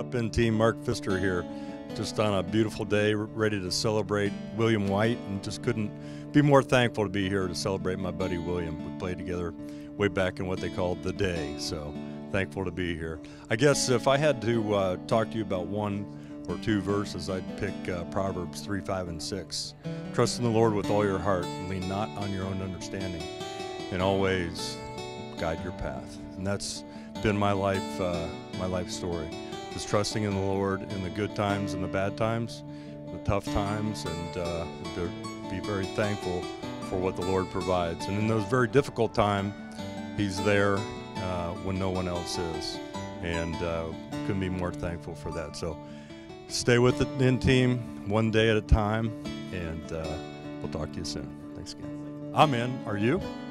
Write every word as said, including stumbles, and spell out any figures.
Up inTeam, Mark Pfister here, just on a beautiful day, ready to celebrate William White, and just couldn't be more thankful to be here to celebrate my buddy William. We played together way back in what they called the day, so thankful to be here. I guess if I had to uh, talk to you about one or two verses, I'd pick uh, Proverbs three, five, and six. Trust in the Lord with all your heart, and lean not on your own understanding, and always guide your path. And that's been my life, uh, my life story. Just trusting in the Lord in the good times and the bad times, the tough times, and uh, be very thankful for what the Lord provides. And in those very difficult times, He's there uh, when no one else is, and uh, couldn't be more thankful for that. So stay with it, inTeam, one day at a time, and uh, we'll talk to you soon. Thanks again. I'm in. Are you?